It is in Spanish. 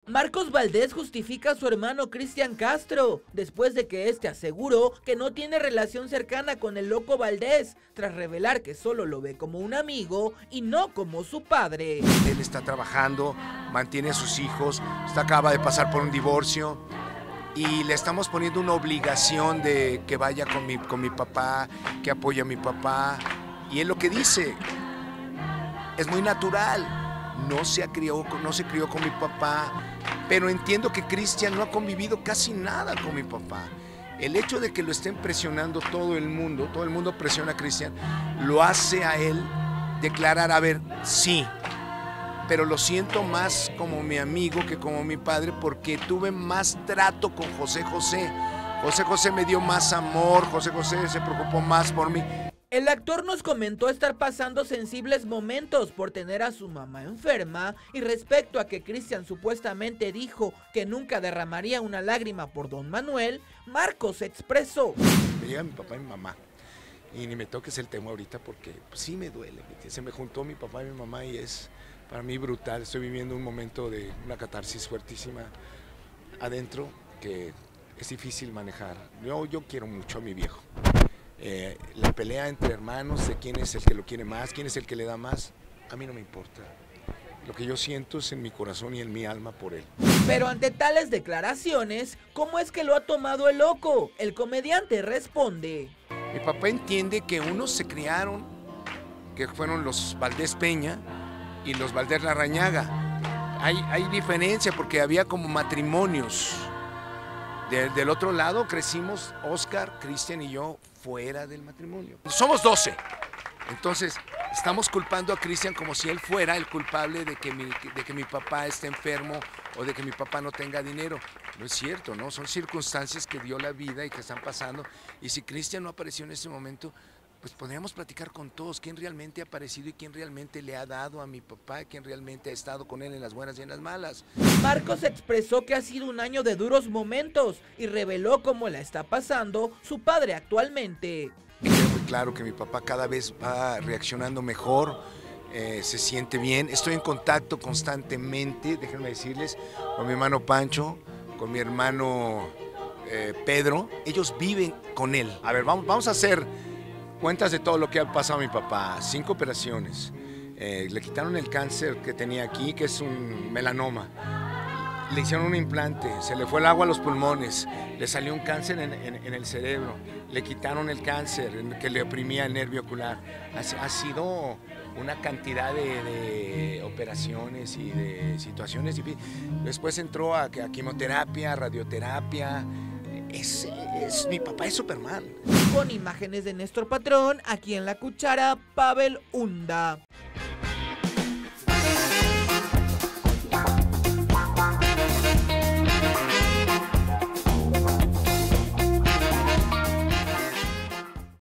Marcos Valdés justifica a su hermano Cristian Castro, después de que este aseguró que no tiene relación cercana con el Loco Valdés, tras revelar que solo lo ve como un amigo y no como su padre. Él está trabajando, mantiene a sus hijos, acaba de pasar por un divorcio y le estamos poniendo una obligación de que vaya con mi papá, que apoye a mi papá. Y él lo que dice es muy natural. No se crió con mi papá, pero entiendo que Cristian no ha convivido casi nada con mi papá. El hecho de que lo estén presionando todo el mundo presiona a Cristian, lo hace a él declarar, a ver, sí, pero lo siento más como mi amigo que como mi padre porque tuve más trato con José José. José José me dio más amor, José José se preocupó más por mí. El actor nos comentó estar pasando sensibles momentos por tener a su mamá enferma y respecto a que Cristian supuestamente dijo que nunca derramaría una lágrima por Don Manuel, Marcos expresó. Me llega mi papá y mi mamá y ni me toques el tema ahorita porque pues, sí me duele. Se me juntó mi papá y mi mamá y es para mí brutal. Estoy viviendo un momento de una catarsis fuertísima adentro que es difícil manejar. Yo quiero mucho a mi viejo. La pelea entre hermanos de quién es el que lo quiere más, quién es el que le da más, a mí no me importa. Lo que yo siento es en mi corazón y en mi alma por él. Pero ante tales declaraciones, ¿cómo es que lo ha tomado el Loco? El comediante responde. Mi papá entiende que unos se criaron, que fueron los Valdés Peña y los Valdés Larrañaga. Hay diferencia porque había como matrimonios. Del otro lado crecimos Oscar, Cristian y yo fuera del matrimonio. Somos 12. Entonces estamos culpando a Cristian como si él fuera el culpable de que mi papá esté enfermo o de que mi papá no tenga dinero. No es cierto, ¿no? Son circunstancias que dio la vida y que están pasando. Y si Cristian no apareció en ese momento, pues podríamos platicar con todos quién realmente ha aparecido y quién realmente le ha dado a mi papá, quién realmente ha estado con él en las buenas y en las malas. Marcos expresó que ha sido un año de duros momentos y reveló cómo la está pasando su padre actualmente. Me queda muy claro que mi papá cada vez va reaccionando mejor, se siente bien. Estoy en contacto constantemente, déjenme decirles, con mi hermano Pancho, con mi hermano Pedro. Ellos viven con él. A ver, vamos a hacer cuentas de todo lo que ha pasado a mi papá. 5 operaciones. Le quitaron el cáncer que tenía aquí, que es un melanoma. Le hicieron un implante, se le fue el agua a los pulmones, le salió un cáncer en el cerebro, le quitaron el cáncer que le oprimía el nervio ocular. Ha sido una cantidad de operaciones y de situaciones difíciles. Después entró a quimioterapia, radioterapia. Mi papá es Superman. Con imágenes de Néstor Patrón, aquí en La Cuchara, Pavel Hunda.